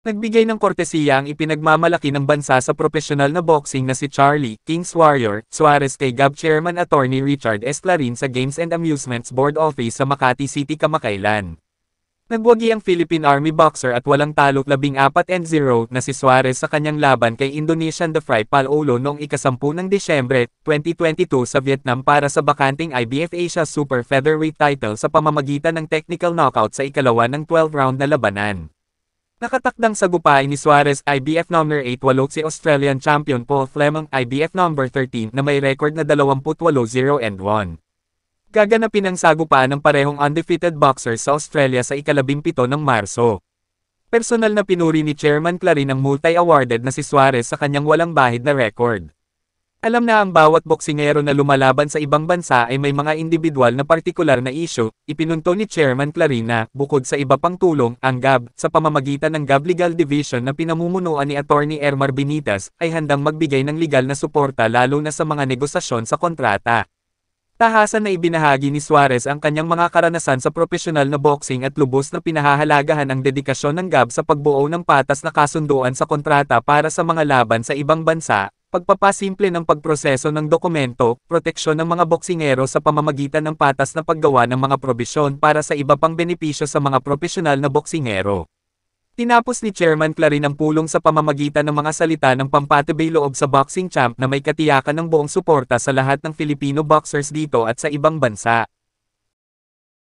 Nagbigay ng kortesiya ang ipinagmamalaki ng bansa sa propesyonal na boxing na si Charlie Kings Warrior Suarez kay GAB Chairman Attorney Richard S. Clarin sa Games and Amusements Board Office sa Makati City kamakailan. Nagwagi ang Philippine Army boxer at walang talo 14-0 na si Suarez sa kanyang laban kay Indonesian The Fry Palolo noong ika-10 ng Disyembre, 2022 sa Vietnam para sa bakanting IBF Asia Super Featherweight title sa pamamagitan ng technical knockout sa ikalawa ng 12-round na labanan. Nakatakdang sagupain ni Suarez IBF No. 8 si Australian champion Paul Fleming IBF No. 13 na may record na 28-0-1. Gaganapin ang sagupaan ng parehong undefeated boxers sa Australia sa ika-17 ng Marso. Personal na pinuri ni Chairman Clarin ang multi-awarded na si Suarez sa kanyang walang bahid na record. Alam na ang bawat boksingero na lumalaban sa ibang bansa ay may mga individual na partikular na issue, ipinunto ni Chairman Clarin na, bukod sa iba pang tulong, ang GAB, sa pamamagitan ng GAB Legal Division na pinamumunuan ni Attorney Ermar Benitez, ay handang magbigay ng legal na suporta lalo na sa mga negosasyon sa kontrata. Tahasan na ibinahagi ni Suarez ang kanyang mga karanasan sa propesyonal na boxing at lubos na pinahahalagahan ang dedikasyon ng GAB sa pagbuo ng patas na kasunduan sa kontrata para sa mga laban sa ibang bansa, pagpapasimple ng pagproseso ng dokumento, proteksyon ng mga boksingero sa pamamagitan ng patas na paggawa ng mga probisyon para sa iba pang benepisyo sa mga propesyonal na boksingero. Tinapos ni Chairman Clarin ang pulong sa pamamagitan ng mga salita ng pampatibay loob sa boxing champ na may katiyakan ng buong suporta sa lahat ng Filipino boxers dito at sa ibang bansa.